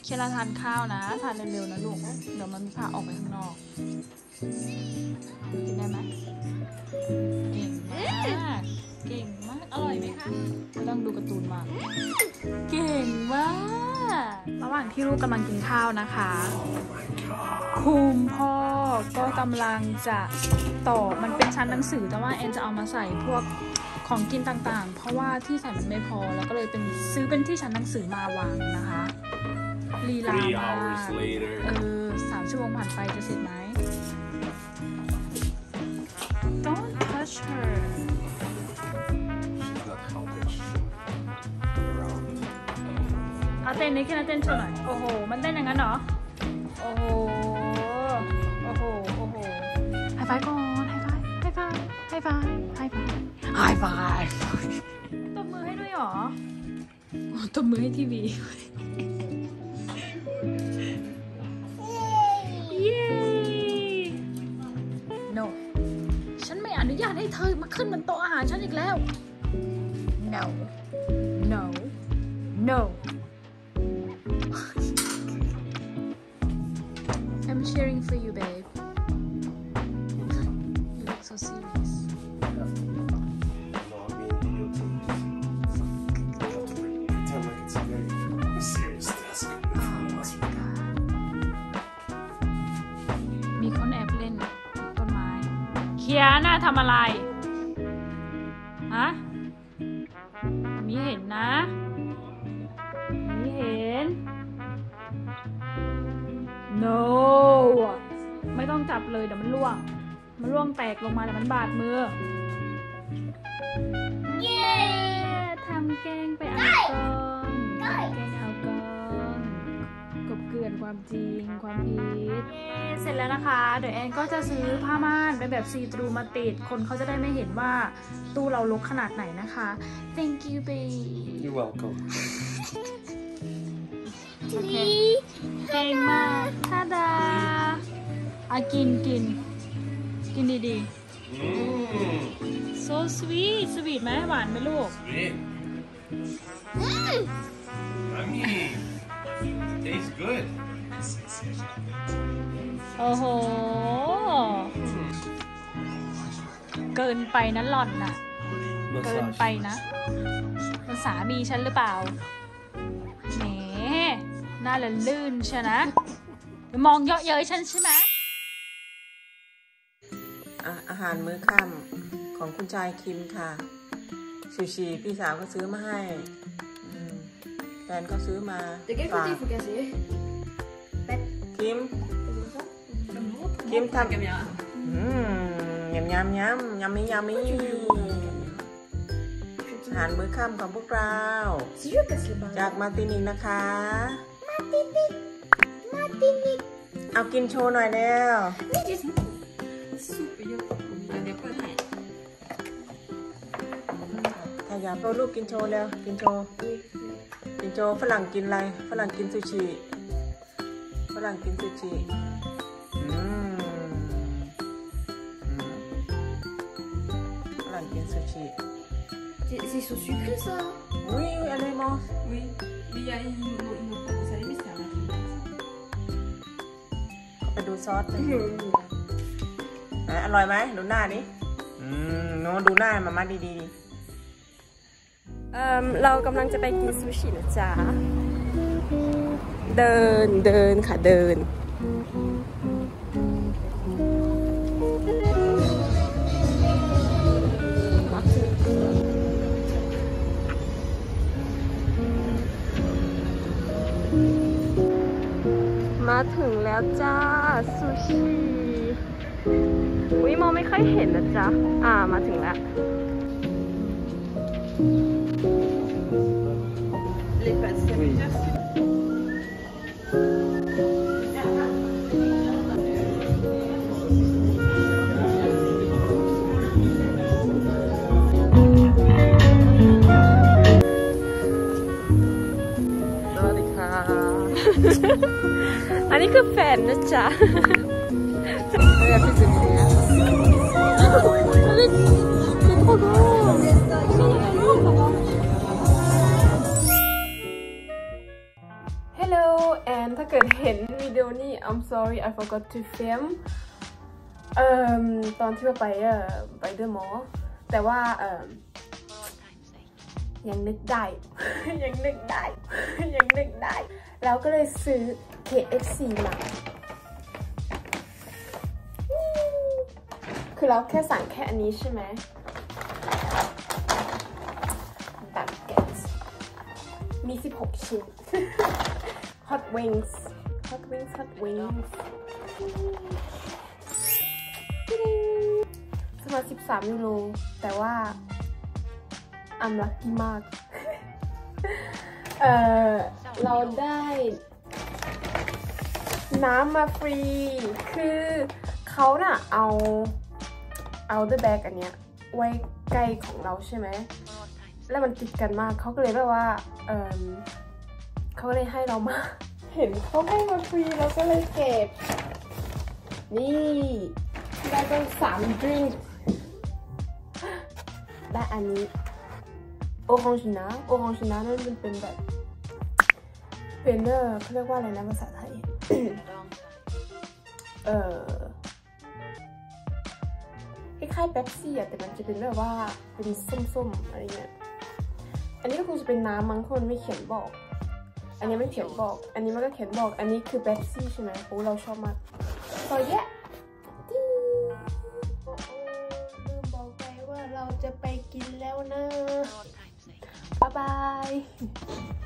เคลาทานข้าวนะทานเร็วๆนะลูกเดี๋ยวมันมีพาออกไปข้างนอกกินได้ไหมเก่งมากเก่งมากอร่อยไหมคะไม่ต้องดูการ์ตูนมากเก่งมากระหว่างที่ลูกกำลังกินข้าวนะคะคุณพ่อก็กำลังจะต่อมันเป็นชั้นหนังสือแต่ว่าแอนจะเอามาใส่พวกของกินต่างๆเพราะว่าที่ใส่มันไม่พอแล้วก็เลยเป็นซื้อเป็นที่ชั้นหนังสือมาวางนะคะลีลามาก3 ชั่วโมงผ่านไปจะเสร็จไหม Don't touch her เอาเต้นนี้แค่นั้นเต้นโชว์หน่อยโอ้โหมันเต้นอย่างนั้นเหรอโอ้โหโอ้โหโอ้โหไฮไฟก่อนไฮไฟไฮไฟไฮไฟไฮไฟไฮไฟตบมือให้ด้วยเหรอตบมือให้ทีวีเย้ no ฉันไม่อนุญาตให้เธอมาขึ้นบนโต๊ะอาหารฉันอีกแล้ว no no no I'm cheering for you babe you look so seriousมีคนแอบเล่นต้นไม้เคียน่าทำอะไรฮะมีเห็นนะมีเห็น no ไม่ต้องจับเลยเดี๋ยวมันร่วงแตกลงมาเดี๋ยวมันบาดมือเย้ทำแกงไปเอากองแกงเอากองกบเกลื่อนความจริงความผิดเสร็จแล้วนะคะเดี๋ยวแอนก็จะซื้อผ้าม่านเป็นแบบซีทรูมาติดคนเขาจะได้ไม่เห็นว่าตู้เรารกขนาดไหนนะคะ thank you babe you're welcome โอเคเก่งมากทาดากินดีๆ so sweet สวีทไหมหวานไหมลูก sweet tastes good โอ้โหเกินไปนะหล่อนน่ะเกินไปนะมันสามีฉันหรือเปล่าแหมหน้าละลื่นใช่นะมองเยาะเย้ยฉันใช่ไหมอาหารมื้อค่ำของคุณชายคิมค่ะซูชิพี่สาวก็ซื้อมาให้แฟนก็ซื้อมาฝากคิมทำยำยำมีอาหารมื้อค่ำของพวกเราจากมาตินิกนะคะมาตินิกเอากินโชว์หน่อยแล้วถ้าอยากเอาลูกกินโชว์แล้วกินโชว์ฝรั่งกินอะไรฝรั่งกินซูชิฝรั่งกินซูชิฝรั่งกินซูชิ C'est so sucré ça. Oui, allez mange. Oui, mais il y a une autre salée, mais c'est un matin. ไปดูซอสอร่อยไหมดูหน้าดิโน้ดูหน้ามาดีเรากำลังจะไปกินซูชินะจ๊ะเดินค่ะเดินมาถึงแล้วจ้าซูชิอุ๊ยมองไม่ค่อยเห็นนะจ๊ะมาถึงแล้วอันนี้คือแฟนนะจ๊ะพี่สิงห์เนี่ยฮัลโหล and ถ้าเกิดเห็นวิดีโอนี้ I'm sorry I forgot to film ตอนที่เราไปเดอะมอลล์แต่ว่ายังนึกได้ ยังนึกได้ แล้วก็เลยซื้อ KFC มาคือเราแค่สั่งแค่อันนี้ใช่ไหมแบบเก็ตมี16ชิ้น Hot wingsสมา13ยูโรแต่ว่าI'm lucky มาก เราได้น้ำมาฟรีคือเขาน่ะเอา the bag อันเนี้ยไว้ใกล้ของเราใช่ไหมแล้วมันติดกันมากเขาก็เลยแบบว่าเขาก็เลยให้เรามาเห็นเขาให้มาฟรีเราก็เลยเก็บนี่ได้ตั้ง3 drink ได้อันนี้โอรองชินะนั่นมันเป็นแบบเป็นเขาเรียกว่าอะไรนะภาษาไทย คล้ายๆเป๊ปซี่อะแต่มันจะเป็นแบบว่าเป็นส้มๆอะไรเงี้ยอันนี้ก็คงจะเป็นน้ำมั้งคนไม่เขียนบอกอันนี้ไม่เขียนบอกอันนี้มันก็เขียนบอกอันนี้คือเป๊ปซี่ใช่ไหมโอ้เราชอบมากต่อแยะลืมบอกไปว่าเราจะไปกินแล้วนะบ๊ายบาย